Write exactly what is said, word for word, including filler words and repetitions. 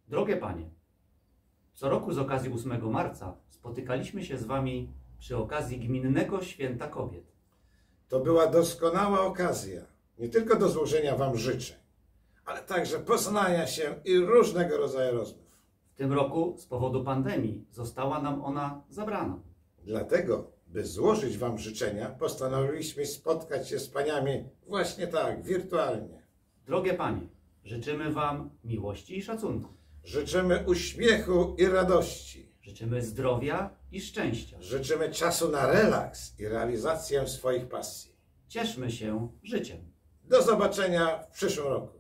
Drogie Panie, co roku z okazji ósmego marca spotykaliśmy się z Wami przy okazji Gminnego Święta Kobiet. To była doskonała okazja, nie tylko do złożenia Wam życzeń, ale także poznania się i różnego rodzaju rozmów. W tym roku z powodu pandemii została nam ona zabrana. Dlatego, by złożyć Wam życzenia, postanowiliśmy spotkać się z Paniami właśnie tak, wirtualnie. Drogie Panie, życzymy Wam miłości i szacunku. Życzymy uśmiechu i radości. Życzymy zdrowia i szczęścia. Życzymy czasu na relaks i realizację swoich pasji. Cieszmy się życiem. Do zobaczenia w przyszłym roku.